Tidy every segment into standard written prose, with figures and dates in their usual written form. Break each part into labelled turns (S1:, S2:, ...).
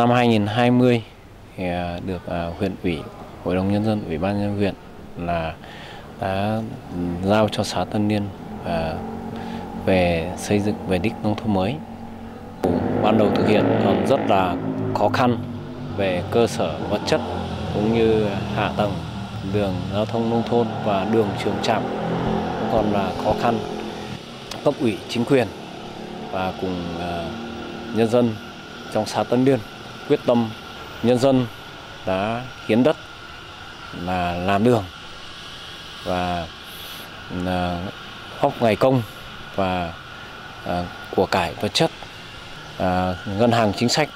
S1: năm 2020 thì được huyện ủy, Hội đồng Nhân dân, Ủy ban nhân dân huyện là đã giao cho xã Tân Niên về xây dựng về đích nông thôn mới. Ban đầu thực hiện còn rất là khó khăn về cơ sở vật chất cũng như hạ tầng đường giao thông nông thôn và đường trường trạm cũng còn là khó khăn. Cấp ủy chính quyền và cùng nhân dân trong xã Tân Niên quyết tâm, nhân dân đã hiến đất là làm đường và góp ngày công và của cải vật chất. Ngân hàng chính sách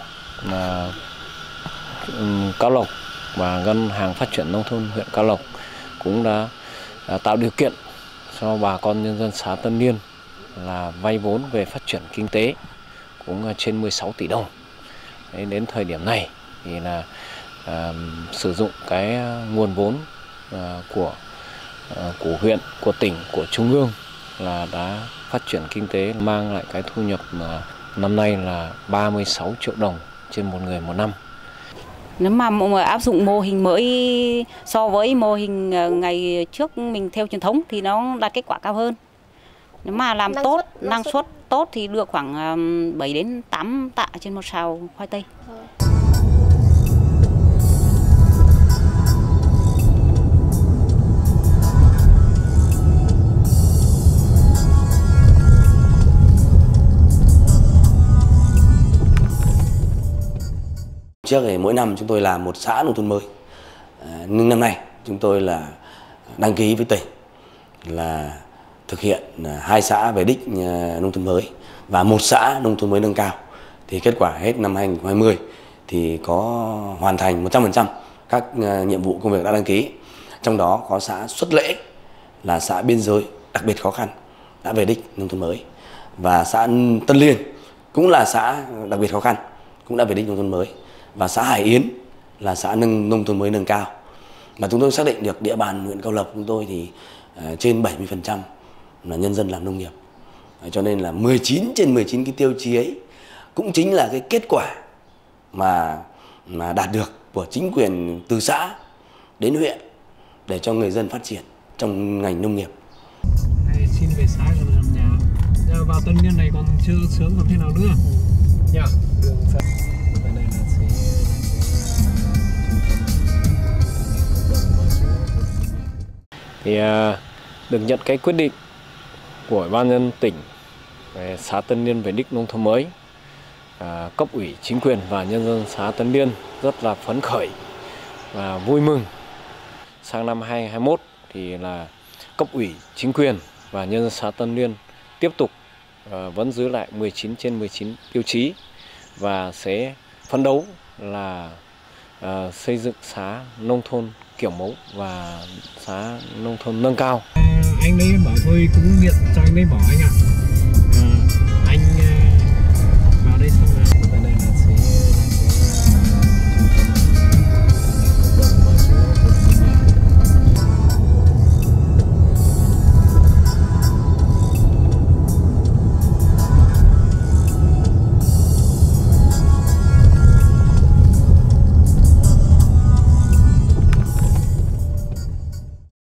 S1: Cao Lộc và Ngân hàng Phát triển Nông thôn huyện Cao Lộc cũng đã tạo điều kiện cho bà con nhân dân xã Tân Niên là vay vốn về phát triển kinh tế cũng trên 16 tỷ đồng. Đến thời điểm này thì là sử dụng cái nguồn vốn của huyện, của tỉnh, của trung ương là đã phát triển kinh tế, mang lại cái thu nhập năm nay là 36 triệu đồng trên một người một năm.
S2: Nếu mà áp dụng mô hình mới so với mô hình ngày trước mình theo truyền thống thì nó đạt kết quả cao hơn. Nếu mà làm tốt, năng suất tốt thì được khoảng 7 đến 8 tạ trên một sào khoai tây.
S3: Trước thì mỗi năm chúng tôi làm một xã nông thôn mới, nhưng năm nay chúng tôi là đăng ký với tỉnh là thực hiện 2 xã về đích nông thôn mới và 1 xã nông thôn mới nâng cao. Thì kết quả hết năm 2020 thì có hoàn thành 100% các nhiệm vụ công việc đã đăng ký. Trong đó có xã Xuất Lễ là xã biên giới đặc biệt khó khăn đã về đích nông thôn mới, và xã Tân Liên cũng là xã đặc biệt khó khăn cũng đã về đích nông thôn mới, và xã Hải Yến là xã nông thôn mới nâng cao. Mà chúng tôi xác định được địa bàn huyện Cao Lộc chúng tôi thì trên 70% là nhân dân làm nông nghiệp. Cho nên là 19 trên 19 cái tiêu chí ấy cũng chính là cái kết quả mà đạt được của chính quyền từ xã đến huyện để cho người dân phát triển trong ngành nông nghiệp.
S4: Xin về xã rồi làm nhà. Vào Tân Niên này còn chưa sớm còn thế nào nữa. Dạ. Đường xã.
S1: Thì được nhận cái quyết định của Ủy ban nhân dân tỉnh về xã Tân Niên về đích nông thôn mới, cấp ủy chính quyền và nhân dân xã Tân Niên rất là phấn khởi và vui mừng. Sang năm 2021 thì là cấp ủy chính quyền và nhân dân xã Tân Niên tiếp tục vẫn giữ lại 19 trên 19 tiêu chí và sẽ phấn đấu là xây dựng xã nông thôn kiểu mẫu và xã nông thôn nâng cao.
S4: Anh ấy bảo thôi cũng điện cho anh ấy bảo anh ạ.